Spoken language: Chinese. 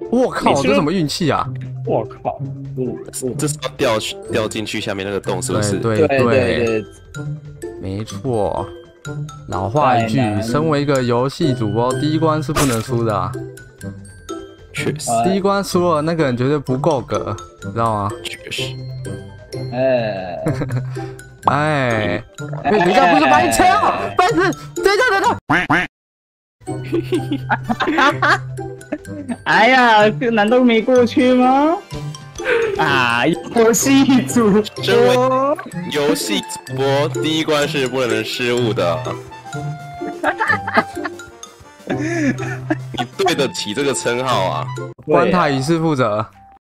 我靠，这什么运气啊？ 我靠， 这是要掉进去下面那个洞，是不是？ 对对， 没错。老话一句，身为一个游戏主播，第一关是不能输的啊。 确实， 第一关输了，那个人绝对不够格，你知道吗？ 确实。 哎，等一下，不是白痴啊，白痴，等一下。 哎呀，难道没过去吗？啊，游戏主身为播， 游戏主播，第一关是不能失误的。你对得起这个称号啊！ 关塔以示负责。